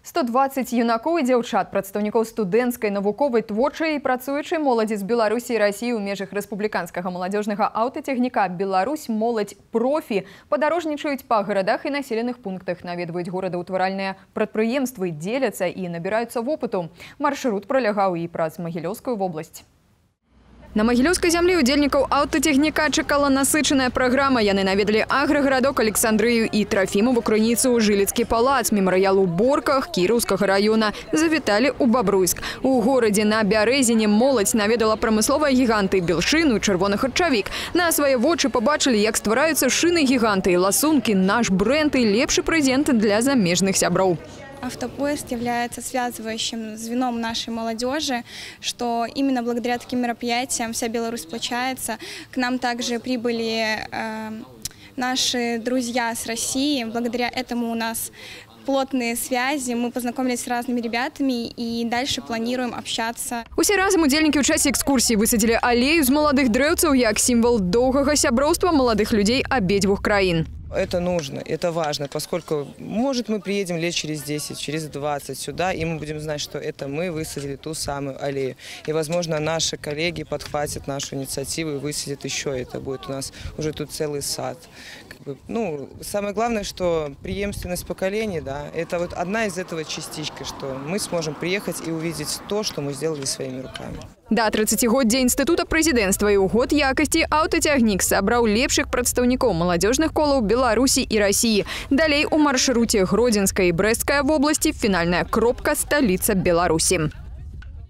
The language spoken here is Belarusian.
120 юнакоў і дзяўчат, прадстаўнікоў студэнцкай, навуковай, творчай і працуючай моладзі з Беларусі і Расіі ў межах рэспубліканскага маладзёжнага аўтацягніка «Беларусь. Моладзь. Профі» падарожнічаюць па гарадах і населеных пунктах, наведваюць горадаўтваральныя прадпрыемствы, дзеляцца і набіраюцца вопыту. Маршрут пролягаў і праз Магілёўскую вобласць. На Магілёўскай зямлі удзельнікаў аўтацягніка чакала насычаная праграма. Яны наведалі аграгарадок Александрыю і Трафімову крыніцу, Жыліцкі палац, мемарыял у Борках Кіраўскага района. Завіталі ў Бабруйск. У горадзе на Бярэзіне моладзь наведала прамысловыя гіганты Белшыну, Чырвоны харчавік. На свае вочы побачылі, як ствараюцца шыны-гіганты і ласункі, наш бренд і лепшы прэзент для замежных сяброў. Автопоезд является связывающим звеном нашей молодежи, что именно благодаря таким мероприятиям вся Беларусь сплочается. К нам также прибыли наши друзья с России. Благодаря этому у нас плотные связи, мы познакомились с разными ребятами и дальше планируем общаться. Усе разом удзельнікі ў часе экскурсії высадзілі алею з маладых дрэўцаў як сімвал доўгага сяброўства маладых людзей абедзвюх краін. Это нужно, это важно, поскольку, может, мы приедем лет через 10, через 20 сюда, и мы будем знать, что это мы высадили ту самую аллею. И, возможно, наши коллеги подхватят нашу инициативу и высадят еще. Это будет у нас уже тут целый сад. Ну, самое главное, что преемственность поколений, да, это вот одна из этого частичка, что мы сможем приехать и увидеть то, что мы сделали своими руками. Да 30-годдзя інстытута прэзідэнцтва і ў год якасці аўтацягнік сабраў лепшых прадстаўнікоў маладзёжных колаў Беларусі і Расіі. Далей у маршруце Гродзенская і Брэсцкая вобласці фінальная кропка – сталіца Беларусі.